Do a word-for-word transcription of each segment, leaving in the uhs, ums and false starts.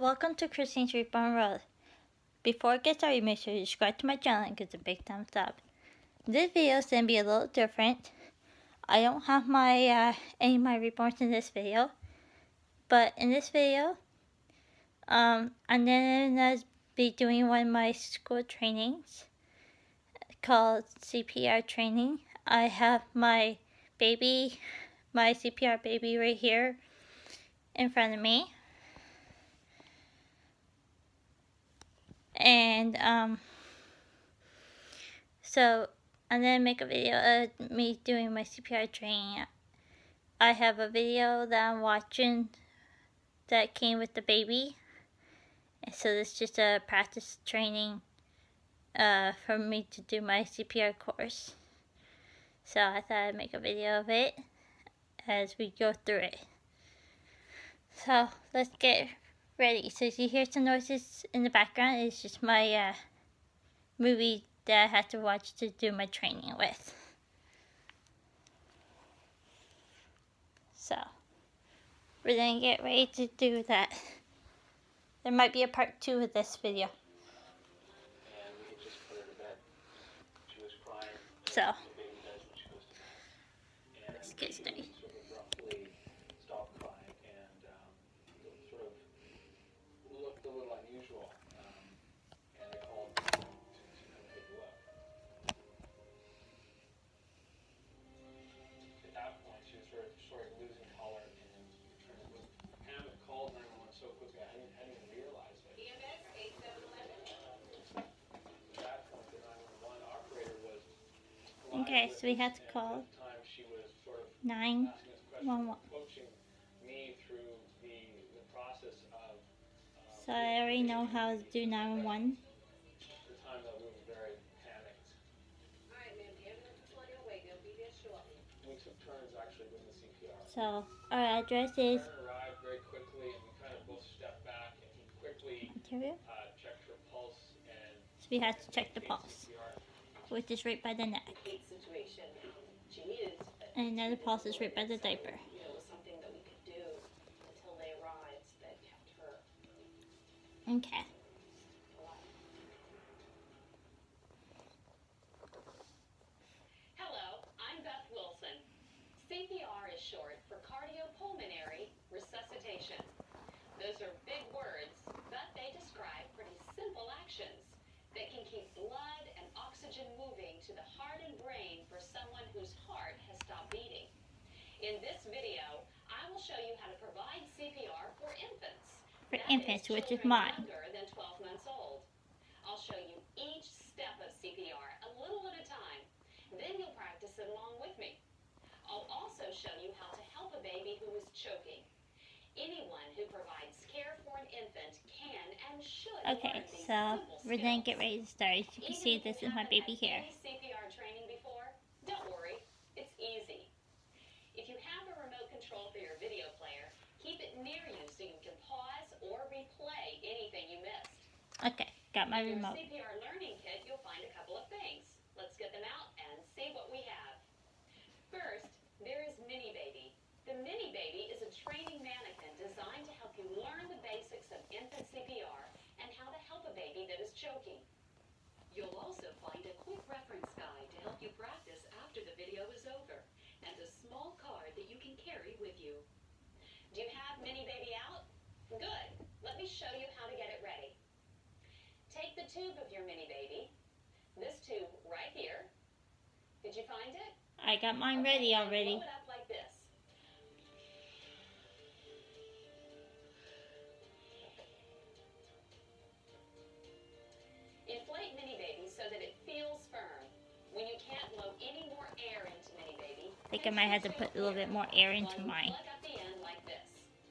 welcome to Christine's Reborn World. Before it gets started, make sure you subscribe to my channel and give it a big thumbs up. This video is going to be a little different. I don't have my uh, any of my reborns in this video, but in this video, um, I'm going to be doing one of my school trainings called C P R training. I have my baby, my C P R baby right here in front of me. And um, so I'm gonna make a video of me doing my C P R training. I have a video that I'm watching that came with the baby, and so this is just a practice training uh, for me to do my C P R course. So I thought I'd make a video of it as we go through it. So let's get ready. So if you hear some noises in the background, it's just my uh, movie that I had to watch to do my training with. So we're gonna get ready to do that. There might be a part two of this video. So let's get started. Okay, so we have to call nine one one. So I already know how to do nine one one. So our address is Ontario. So we have to check the pulse, which is right by the neck. And another pulse is right by the diaper. Okay. Hello, I'm Beth Wilson. C P R is short for cardiopulmonary resuscitation. Those are big words, but they describe pretty simple actions that can keep blood and oxygen moving to the heart and brain for someone whose heart has stopped beating. In this video, I will show you how to provide C P R for infants. For That infants, is which is children mine. Younger than twelve months old. I'll show you each step of C P R a little at a time. Then you'll practice it along with me. I'll also show you how to help a baby who is choking. Anyone who provides care for an infant can and should Okay, learn these so simple we're gonna skills. get ready to start. As you can Even see, if this you is my haven't baby had here. any C P R training before, don't worry, it's easy. If you have a remote control for your video player, keep it near you so you can pause or replay anything you missed. Okay, got my In your remote. C P R learning kit, you'll find a couple of things. Let's get them out and see what we have. First, there is Mini Baby. The Mini Baby is a training mannequin designed to help you learn the basics of infant C P R and how to help a baby that is choking. You'll also find a quick reference guide to help you practice after the video is over, and a small card that you can carry with you. Do you have Mini Baby out? Good. Let me show you how to get it ready. Take the tube of your Mini Baby, this tube right here. Did you find it? I got mine Okay, ready and already. blow it up like this. Inflate Mini Baby so that it feels firm. When you can't blow any more air into Mini Baby, I think I might have to put a little bit more air into mine. plug up the end like this.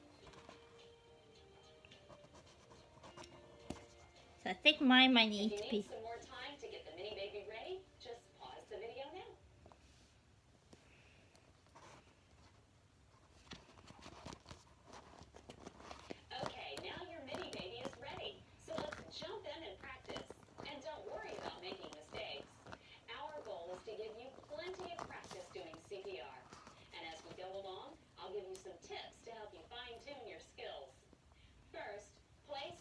So I think mine might If need you to need be. some more time to get the Mini Baby ready, just pause the video now. Okay, now your Mini Baby is ready. So let's jump in and practice. And don't worry about making mistakes. Our goal is to give you plenty of practice doing C P R. And as we go along, I'll give you some tips to help you fine-tune your skills. First, place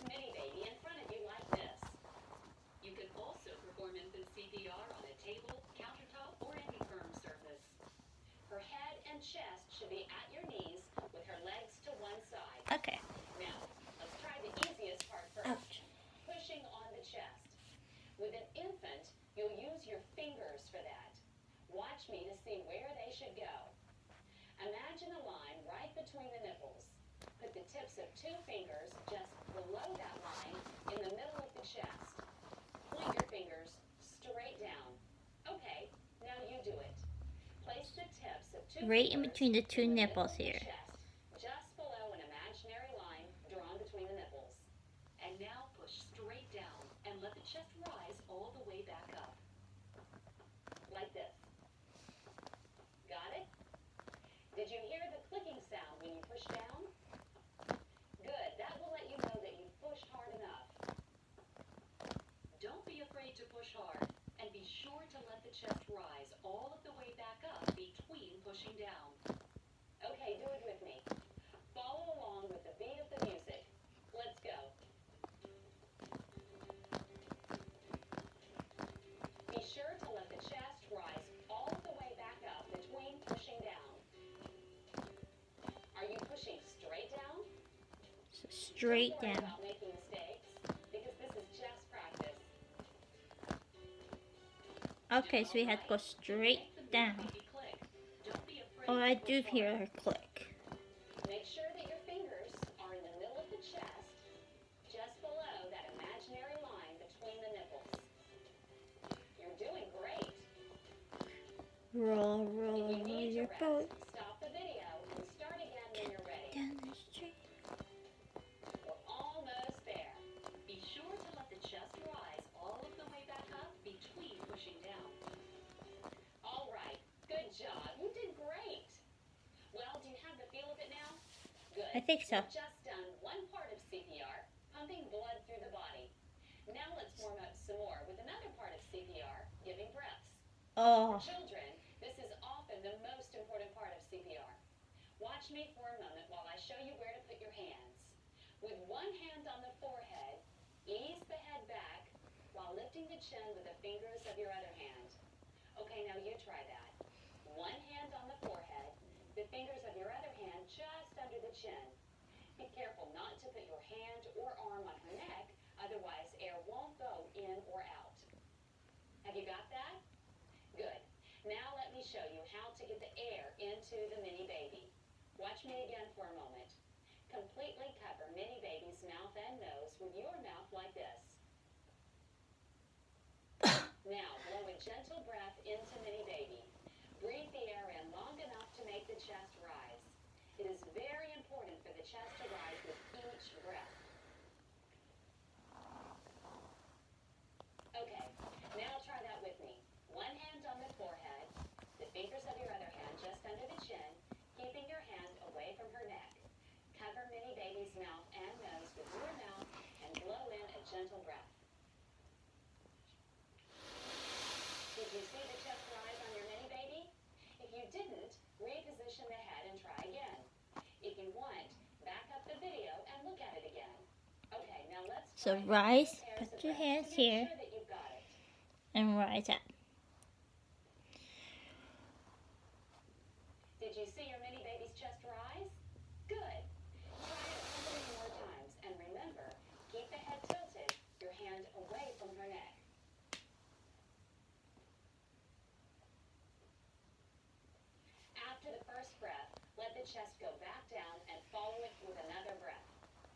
pushing on the chest. With an infant, you'll use your fingers for that. Watch me to see where they should go. Imagine a line right between the nipples. Put the tips of two fingers just below that line in the middle of the chest. Point your fingers straight down. Okay, now you do it. Place the tips of two Right in fingers between the two in the nipples middle of here. the chest, just below an imaginary line drawn between the nipples. And now push straight down and let the chest rise all the way back up. Like this. Got it? Did you hear the clicking sound when you push down? Good. That will let you know that you pushed hard enough. Don't be afraid to push hard, and be sure to let the chest rise all of the way back up between pushing down. Okay, do it with me. Follow along with the beat of the music. Let's go. Be sure to let the chest rise all the way back up between pushing down. Are you pushing straight down? So straight Don't worry down. about making mistakes, because this is just practice. Okay, so we had to go straight down. Oh, I do hear her click. Make sure that your fingers are in the middle of the chest, just below that imaginary line between the nipples. You're doing great. Roll, If roll, you roll need your to boat rest, stop the video and start again when you're ready. down the street. We're almost there. Be sure to let the chest rise all of the way back up between pushing down. All right, good job. You did great. Well, do you have the feel of it now? Good. I think so. We've just done one part of C P R, pumping blood through the body. Now let's warm up some more with another part of C P R, giving breaths. Oh, For children, this is often the most important part of C P R. Watch me for a moment while I show you where to put your hands. With one hand on the forehead, ease the head back while lifting the chin with the fingers of your other hand. Okay, now you try that. One hand on the forehead, the fingers of your other hand just under the chin. Be careful not to put your hand or arm on her neck, otherwise air won't go in or out. Have you got that? Good. Now let me show you how to get the air into the mini baby. Watch me again for a moment. Completely cover mini baby's mouth and nose with your mouth like this. Now blow a gentle breath into mini baby. Breathe the air in long enough to make the chest rise. It is very important for the chest to rise with each breath. Okay, now try that with me. One hand on the forehead, the fingers of your other hand just under the chin, keeping your hand away from her neck. Cover mini baby's mouth and nose with your mouth and blow in a gentle breath. Did you see the chest rise on your mini baby? If you didn't, reposition the head and try again. If you want, back up the video and look at it again. Okay, now let's so try rise, two pairs put of your breaths hands to make here, sure that you've got it. and rise up. Did you see your mini baby's chest rise? Good. Try it a couple more times, and remember, keep the head tilted, your hand away from her neck. After the first breath, let the chest go back down and follow it with another breath.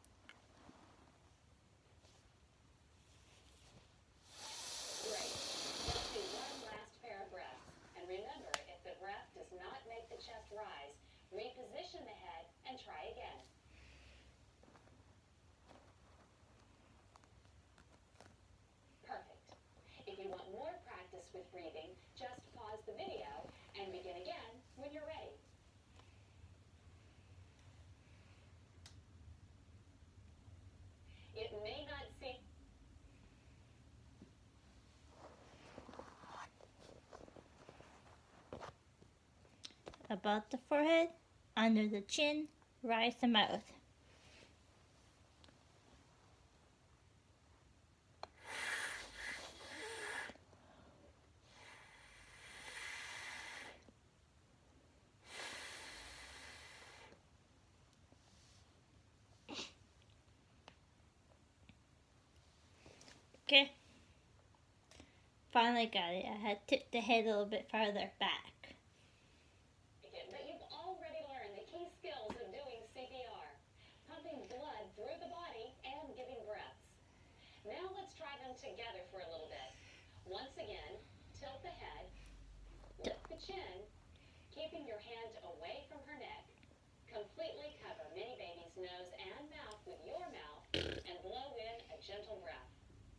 Great. Let's do one last pair of breaths. And remember, if the breath does not make the chest rise, reposition the head and try again. Perfect. If you want more practice with breathing, just pause the video and begin again when you're ready. It may not seem Above the forehead, under the chin, rise the mouth. Okay. Finally got it. I had tipped the head a little bit farther back. But you've already learned the key skills of doing C P R. Pumping blood through the body and giving breaths. Now let's try them together for a little bit. Once again, tilt the head, lift the chin, keeping your hand away from her neck. Completely cover Mini Baby's nose and mouth with your mouth and blow in a gentle breath.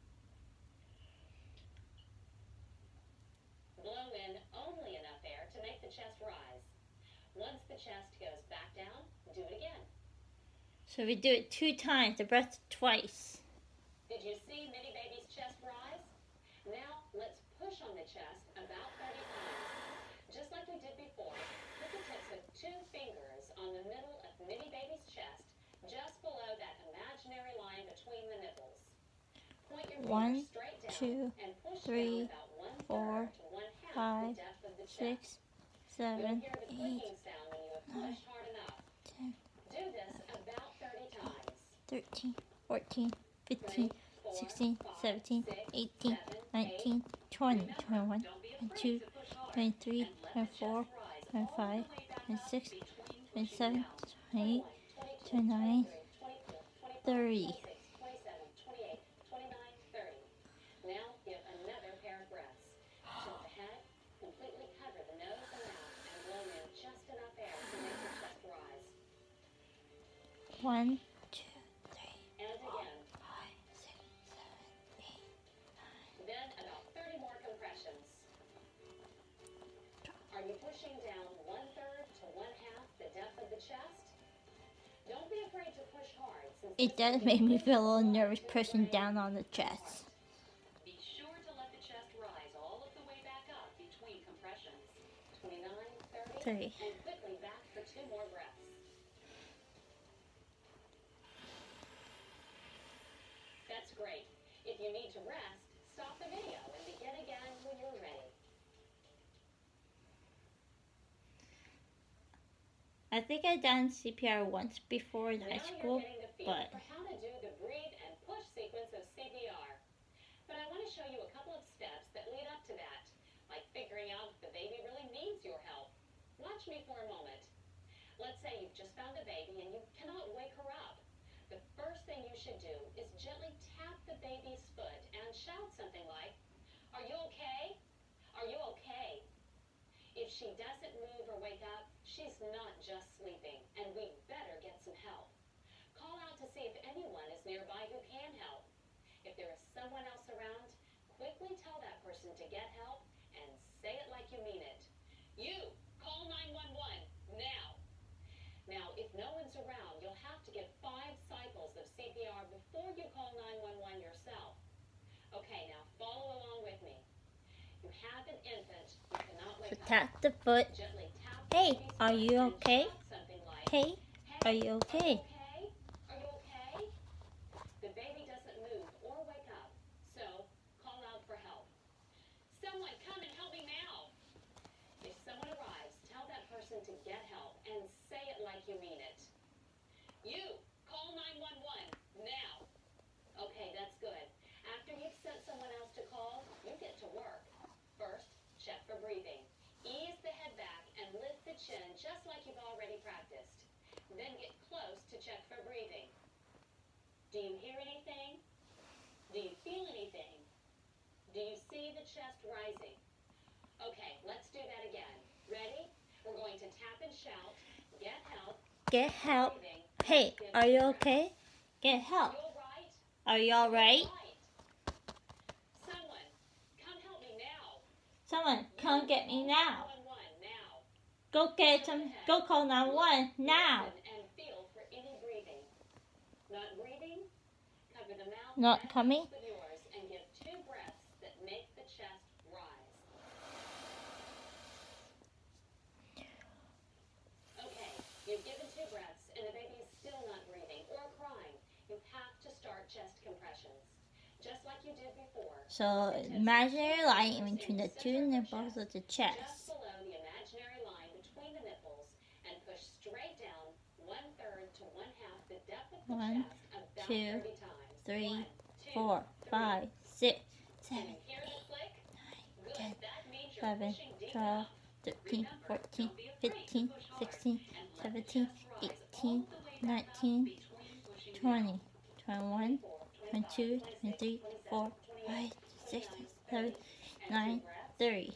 Blow in only enough air to make the chest rise. Once the chest goes back down, do it again. So we do it two times, the breath twice. Did you see Mini Baby's chest rise? Now let's push on the chest about thirty times. Just like we did before, put the tips of two fingers on the middle of Mini Baby's chest, just below that imaginary line between the nipples. Point your One, fingers straight down two, and push three, down about one four, third to one half five, the depth of the chest. six, seven, You'll hear the eight, clicking sound when you have nine, pushed hard enough. ten, Do this about thirty times. thirteen, fourteen, fifteen, Three, four, sixteen, five, seventeen, six, eighteen, seven, nineteen, eight. twenty, Remember, twenty-one, don't be twenty-two, afraid to push hard twenty-three, and let the twenty-four, chest rise all the twenty-five, way back up twenty-six, between twenty-seven, pushing down. twenty-eight, twenty-one, twenty-two, twenty-nine, twenty-three, twenty-four, thirty. twenty-six, twenty-seven, twenty-eight, twenty-nine, thirty. Now give another pair of breaths. Tilt the head, completely cover the nose and mouth, and blow in just enough air to make the chest rise. One, two, three, And four, again. five, six, seven, eight. Then about thirty more compressions. Are you pushing down one third to one half the depth of the chest? Don't be afraid to push hard. Since It does make me feel a little nervous pushing down on the chest. Be sure to let the chest rise all of the way back up between compressions. twenty-nine, thirty, Three. and quickly back for two more breaths. That's great. If you need to rest, stop the video and begin again when you're ready. I think I've done C P R once before in high Now school, you're getting the feel but for how to do the breathe and push sequence of C P R. But I want to show you a couple of steps that lead up to that, like figuring out if the baby really needs your help. Watch me for a moment. Let's say you've just found a baby and you cannot wake her up. The first thing you should do is gently tap the baby's foot and shout something like, "Are you okay? Are you okay?" If she doesn't move or wake up, she's not just sleeping, and we better get some help. Call out to see if anyone is nearby who can help. If there is someone else around, quickly tell that person to get help and say it like you mean it. You, call nine one one now. Now, if no one's around, you'll have to give five cycles of C P R before you call nine one one yourself. Okay, now follow along with me. You have an infant who cannot wake so up. tap the foot. Gently tap the Hey, baby's are foot you and okay? shout something like, Hey, are you okay? okay? Are you okay? The baby doesn't move or wake up, so call out for help. Someone come and help me now. If someone arrives, tell that person to get help and say it like you mean it. You, call nine one one now. Okay, that's good. After you've sent someone else to call, you get to work. First, check for breathing. Ease the head back and lift the chin just like you've already practiced. Then get close to check for breathing. Do you hear anything? Do you feel anything? Do you see the chest rising? Okay, let's do that again. Ready? We're going to tap and shout, get help, Get help. breathing. Hey, Give are you breath. okay? Get help. You all right? Are you alright? Someone, come help me now. Someone, come get me now. nine one one now. Go get some, go call nine one one now. Listen and feel for any breathing. Not breathing? Cover the mouth Not and coming? mouth with yours and give two breaths that make the chest rise. Okay, you've given two breaths and the baby is still not breathing or crying. You have to start chest compressions. Just like you did before. So imaginary line in between the two nipples of the Just chest. below the imaginary line between the nipples and push straight down one third to one half the depth of the One, chest about two, thirty times. Three, One, two, four, three, five, six, Can seven, you hear the click? Good. ten, That means you're eleven, pushing deep twelve, enough. thirteen, Remember, fourteen, don't be afraid to fifteen, push hard sixteen, and let the seventeen, chest rise eighteen, all the way back up nineteen, between pushing twenty, down. twenty-one, twenty-four, twenty-two, twenty-five, twenty-three, twenty-six, four, twenty-seven, five, twenty-eight, six, twenty-nine, seven, thirty. And nine, two breaths. thirty.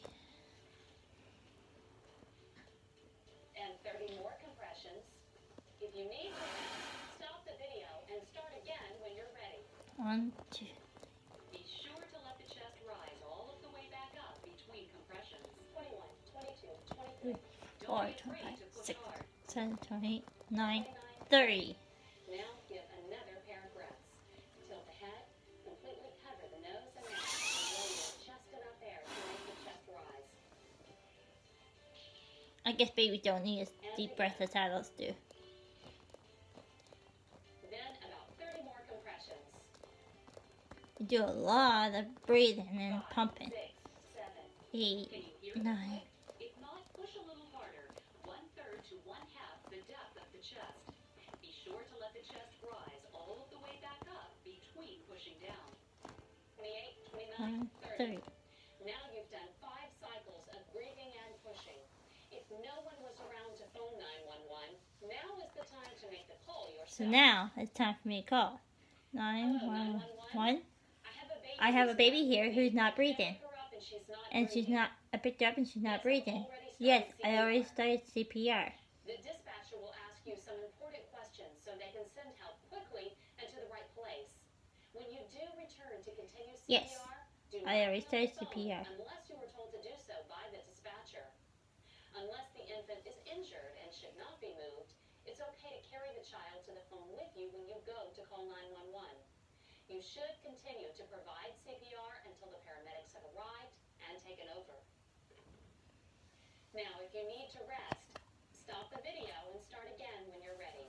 And thirty more compressions. If you need to, stop the video and start again when you're ready. One, two. Be sure to let the chest rise all of the way back up between compressions. twenty-one, twenty-two, twenty-three. Four, Don't be afraid twenty-five, to push six, hard. seven, twenty-eight, nine, twenty-nine, thirty. Now give another pair of breaths. Tilt the head, completely cover the nose and mouth, and blow just enough air to make the chest rise. I guess babies don't need as deep breaths as adults do. Then about thirty more compressions. You do a lot of breathing and Five, pumping. six, seven. Eight, Can you hear the nine. click? If not, push a little harder. One third to one half the depth of the chest. Be sure to let the chest rise all of the way back up between pushing down. twenty-eight, twenty-nine, thirty. thirty. Now you've done five cycles of breathing and pushing. If no one was around to phone nine one one, now is the time to make the call yourself. So now it's time for me to call. nine one one. I have a baby here who's not breathing. And she's not, I picked her up and she's not breathing. Yes, I already started C P R. The dispatcher will ask you some important questions so they can send help quickly and to the right place. When you do return to continue C P R, Yes, do not I already hang up started the C P R. phone unless you were told to do so by the dispatcher. Unless the infant is injured and should not be moved, it's okay to carry the child to the phone with you when you go to call nine one one. You should continue to provide C P R until the paramedics have arrived and taken over. Now, if you need to rest, stop the video and start again when you're ready.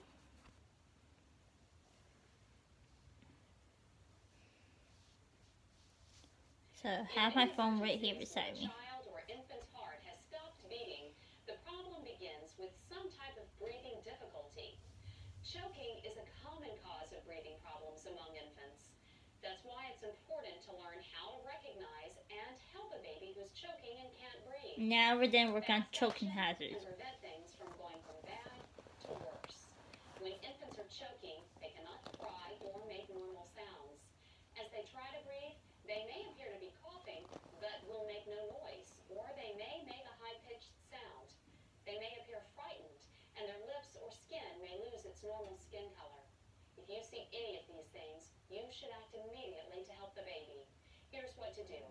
So I have my phone right here beside me. Child or infant's heart has stopped beating. The problem begins with some type of breathing difficulty. Choking is a common cause of breathing problems among infants. That's why it's important to learn how to recognize and help a baby who's choking and can't breathe. Now we're going to work on choking hazards. And prevent things from going from bad to worse. When infants are choking, they cannot cry or make normal sounds. As they try to breathe, they may appear to be coughing, but will make no noise, or they may make a high-pitched sound. They may appear frightened, and their lips or skin may lose its normal skin color. If you see any of these things, you should act immediately to help the baby. Here's what to do.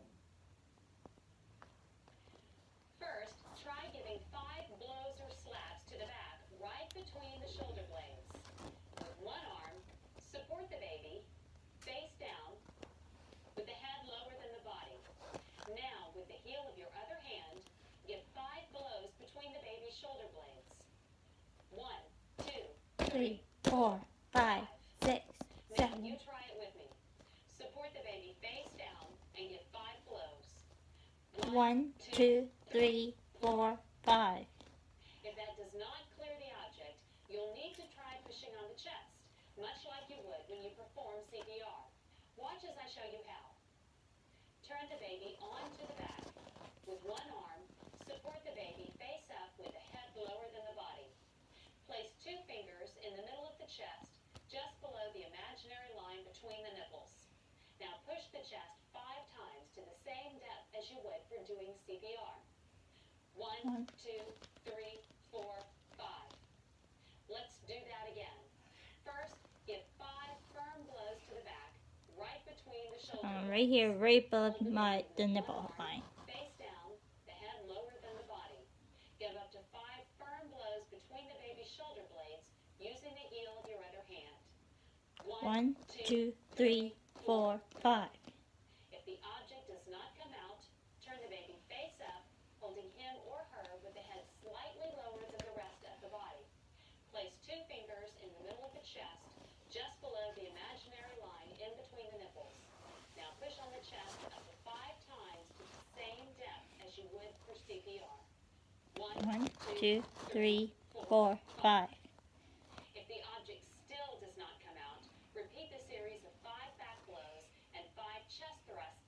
First, try giving five blows or slaps to the back, right between the shoulder blades. With one arm, support the baby, face down, with the head lower than the body. Now, with the heel of your other hand, give five blows between the baby's shoulder blades. One, two, Three, four, five, six, now seven. you try it with me. Support the baby face down and give five blows. One, two, three, four, five. If that does not clear the object, you'll need to try pushing on the chest, much like you would when you perform C P R. Watch as I show you how. Turn the baby onto the back. With one arm, support the baby face up with the head lower than the body. Place two fingers in the middle of the chest, just below the imaginary line between the nipples. Now push the chest five times to the same depth as you would for doing C P R. One, One. two, three, four, five. Let's do that again. First, give five firm blows to the back, right between the shoulder Um, blades. right here, right above my the nipple line. Face down, the head lower than the body. Give up to five firm blows between the baby's shoulder blades using the heel of your other hand. One, two, three, four, five. If the object does not come out, turn the baby face up, holding him or her with the head slightly lower than the rest of the body. Place two fingers in the middle of the chest, just below the imaginary line in between the nipples. Now push on the chest up to five times to the same depth as you would for C P R. One, two, three, four, five. If the object still does not come out, repeat the series of five back blows and five chest thrusts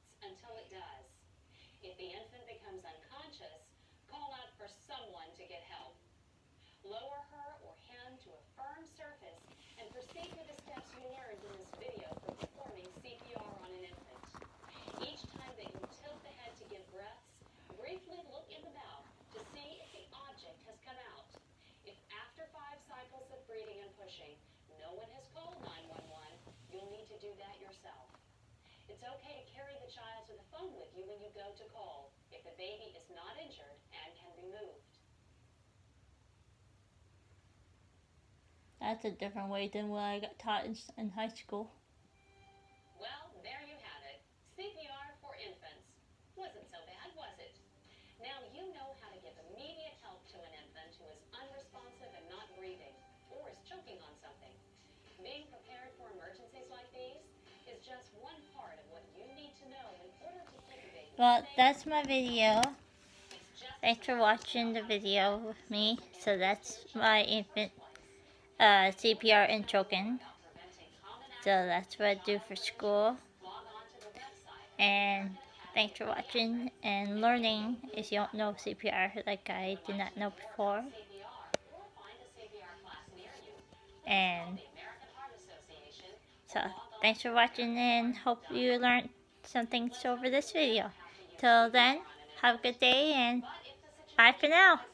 to get help. Lower her or him to a firm surface and proceed with the steps you learned in this video for performing C P R on an infant. Each time that you tilt the head to give breaths, briefly look in the mouth to see if the object has come out. If after five cycles of breathing and pushing, no one has called nine one one, you'll need to do that yourself. It's okay to carry the child to the phone with you when you go to call, if the baby is not injured and can be moved. That's a different way than what I got taught in, in high school. Well, there you have it. C P R for infants. Wasn't so bad, was it? Now you know how to give immediate help to an infant who is unresponsive and not breathing, or is choking on something. Being prepared for emergencies like these is just one part of what you need to know in order to keep a baby Well, safe. that's my video. It's just Thanks for as watching the video with me. So that's my infant uh, uh, C P R and choking. So that's what I do for school. And thanks for watching and learning if you don't know C P R like I did not know before. And so thanks for watching and hope you learned some things over this video. Till then, have a good day and bye for now.